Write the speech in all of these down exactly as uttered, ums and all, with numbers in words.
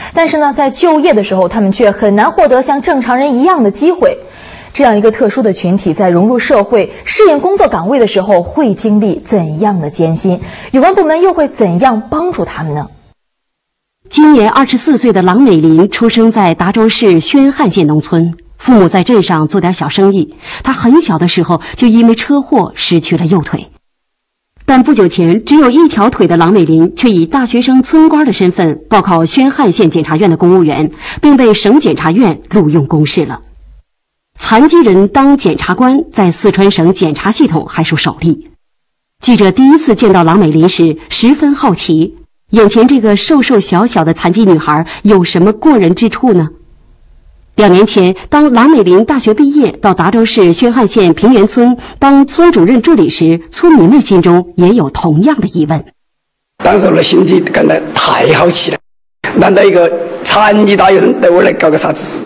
但是呢，在就业的时候，他们却很难获得像正常人一样的机会。这样一个特殊的群体，在融入社会、适应工作岗位的时候，会经历怎样的艰辛？有关部门又会怎样帮助他们呢？ 今年二十四岁的郎美林出生在达州市宣汉县农村，父母在镇上做点小生意。她很小的时候就因为车祸失去了右腿。但不久前，只有一条腿的郎美林却以大学生村官的身份报考宣汉县检察院的公务员，并被省检察院录用公示了。残疾人当检察官在四川省检察系统还属首例。记者第一次见到郎美林时十分好奇，眼前这个瘦瘦小小的残疾女孩有什么过人之处呢？两年前，当郎美林大学毕业到达州市宣汉县平原村当村主任助理时，村民们心中也有同样的疑问。 当时我的心里感到太好奇了，难道一个残疾大学生带我来搞个啥子？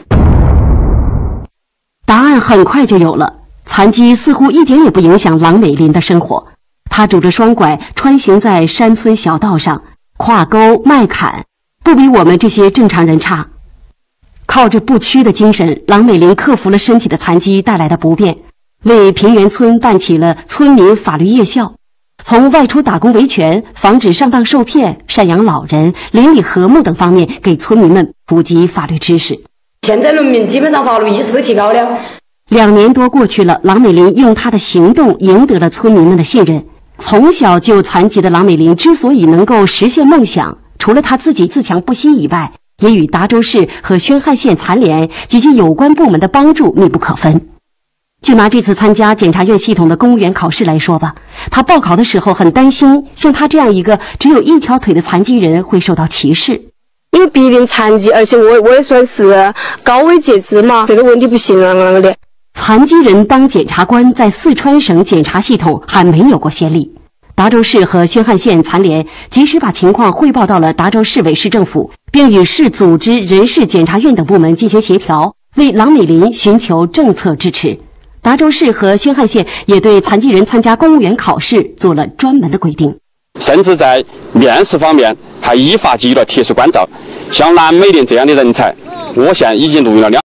答案很快就有了，残疾似乎一点也不影响郎美林的生活。她拄着双拐穿行在山村小道上，跨沟迈坎，不比我们这些正常人差。靠着不屈的精神，郎美林克服了身体的残疾带来的不便，为平原村办起了村民法律夜校，从外出打工维权、防止上当受骗、赡养老人、邻里和睦等方面给村民们普及法律知识。 现在农民基本上法律意识都提高了。 两年多过去了，郎美林用她的行动赢得了村民们的信任。从小就残疾的郎美林之所以能够实现梦想，除了她自己自强不息以外，也与达州市和宣汉县残联及其有关部门的帮助密不可分。就拿这次参加检察院系统的公务员考试来说吧，她报考的时候很担心，像她这样一个只有一条腿的残疾人会受到歧视。 因为毕竟残疾，而且我我也算是高危截肢嘛，这个问题不行啊的。 残疾人当检察官在四川省检察系统还没有过先例。达州市和宣汉县残联及时把情况汇报到了达州市委市政府，并与市组织、人事检察院等部门进行协调，为郎美林寻求政策支持。达州市和宣汉县也对残疾人参加公务员考试做了专门的规定， 甚至在面试方面还依法给予了特殊关照。像郎美林这样的人才，我县已经录用了两